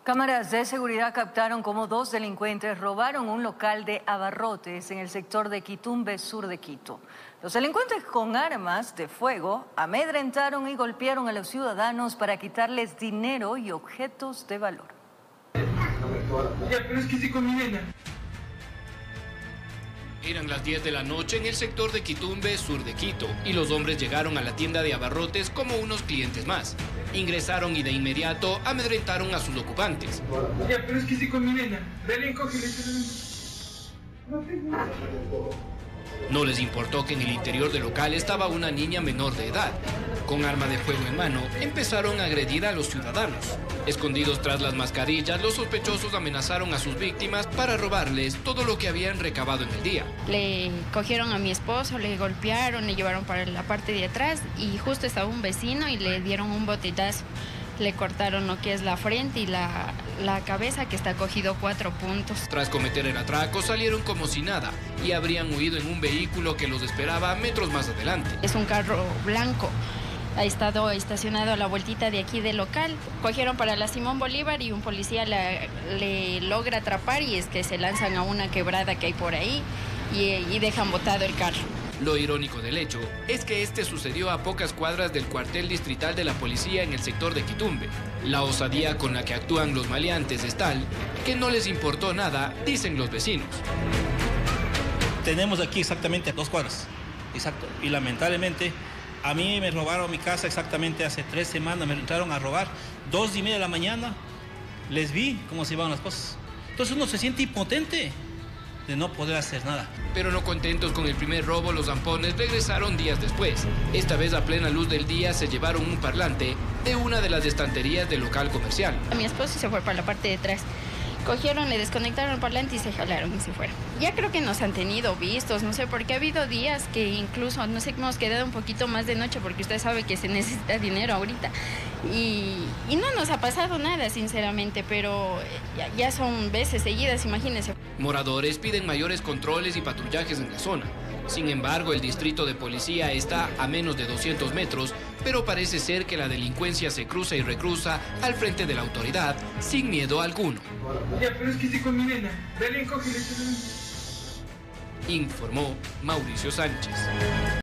Cámaras de seguridad captaron cómo dos delincuentes robaron un local de abarrotes en el sector de Quitumbe, sur de Quito. Los delincuentes con armas de fuego amedrentaron y golpearon a los ciudadanos para quitarles dinero y objetos de valor. Ya, pero es que estoy con mi nena. Eran las 10 de la noche en el sector de Quitumbe, sur de Quito, y los hombres llegaron a la tienda de abarrotes como unos clientes más. Ingresaron y de inmediato amedrentaron a sus ocupantes. Ya, pero es que estoy con mi nena. Dale, cógele. No les importó que en el interior del local estaba una niña menor de edad. Con arma de fuego en mano, empezaron a agredir a los ciudadanos. Escondidos tras las mascarillas, los sospechosos amenazaron a sus víctimas para robarles todo lo que habían recabado en el día. Le cogieron a mi esposo, le golpearon, le llevaron para la parte de atrás y justo estaba un vecino y le dieron un botellazo. Le cortaron lo que es la frente y la cabeza, que está cogido 4 puntos. Tras cometer el atraco, salieron como si nada y habrían huido en un vehículo que los esperaba metros más adelante. Es un carro blanco. Ha estado estacionado a la vueltita de aquí del local. Cogieron para la Simón Bolívar y un policía le logra atrapar y es que se lanzan a una quebrada que hay por ahí y dejan botado el carro. Lo irónico del hecho es que este sucedió a pocas cuadras del cuartel distrital de la policía en el sector de Quitumbe. La osadía con la que actúan los maleantes es tal que no les importó nada, dicen los vecinos. Tenemos aquí exactamente 2 cuadras, exacto, y lamentablemente a mí me robaron mi casa exactamente hace 3 semanas, me entraron a robar, 2:30 de la mañana, les vi cómo se iban las cosas. Entonces uno se siente impotente de no poder hacer nada. Pero no contentos con el primer robo, los zampones regresaron días después. Esta vez a plena luz del día se llevaron un parlante de una de las estanterías del local comercial. Mi esposo se fue para la parte de atrás. Cogieron, le desconectaron el parlante y se jalaron y se fueron. Ya creo que nos han tenido vistos, no sé, porque ha habido días que incluso, no sé, hemos quedado un poquito más de noche porque usted sabe que se necesita dinero ahorita. Y no nos ha pasado nada, sinceramente, pero ya son veces seguidas, imagínense. Moradores piden mayores controles y patrullajes en la zona. Sin embargo, el distrito de policía está a menos de 200 metros, pero parece ser que la delincuencia se cruza y recruza al frente de la autoridad sin miedo alguno. Ya, pero es que estoy con mi nena. Dale, cógele. Informó Mauricio Sánchez.